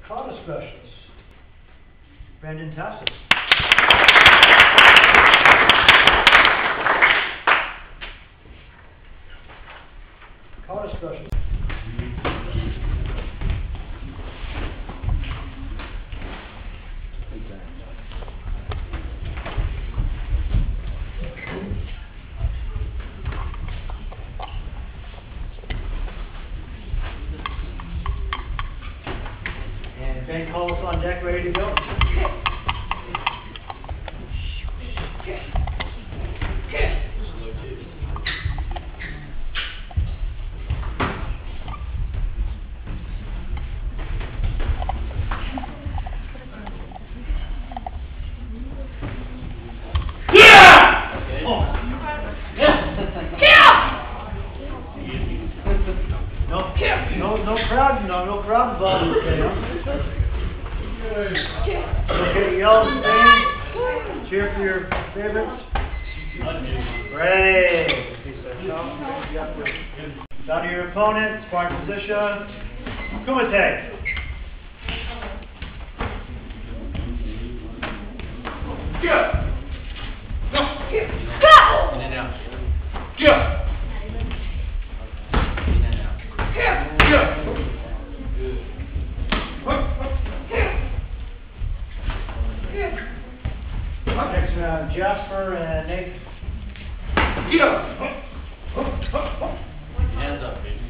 Kata specialist, Brandon Tassis. Kata specialist. And Ben Collis on deck, ready to go. No crowd involved. Okay, yell, stand, cheer for your favorites. Ready. Down to your opponent, sparring position. Kumite. Go. Go. In and out. Go. Next Jasper and Nate. Hands up, baby.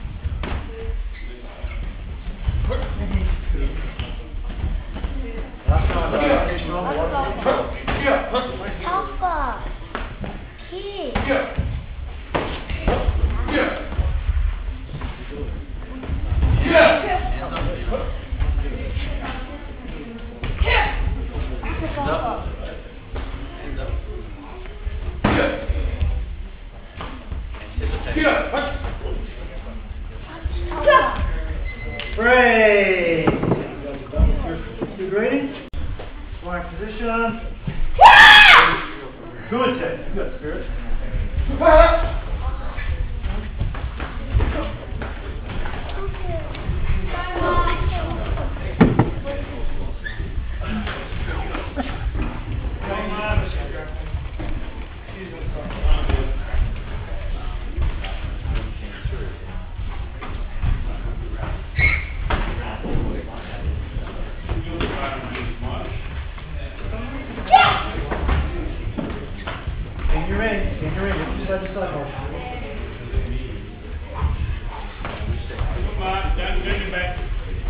Last one. Alpha. Key. Break. Good rating. Sparring position. Good take. Good spirit. In your ring, side to side motion. Come on, down, bring it back.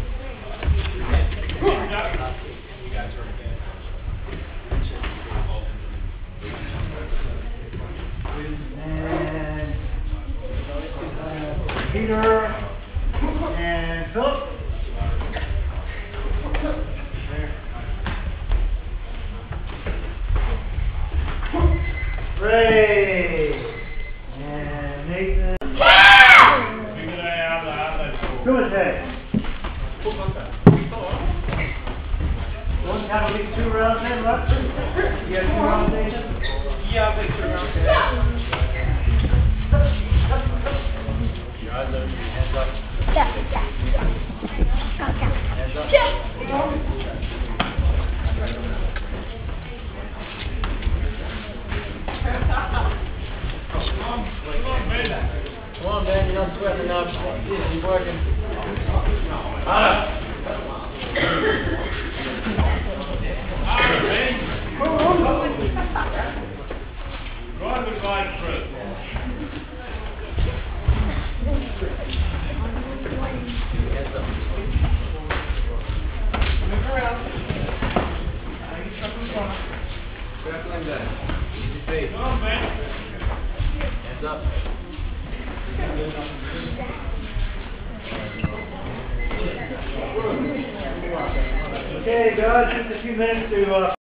And Peter and Philip. Ray and Nathan. Kumite. One count, take 2 rounds in, left. You got 2 rounds, Nathan? Yeah, I'll take 2 rounds. Your eyes up, hands up. Hands up. Come on, man, you're not sweating enough. Keep working. Drive the side first. Move around. You chuckle front. Circling down. Easy feet. Come on, man. Hands up. Okay, guys, just a few minutes to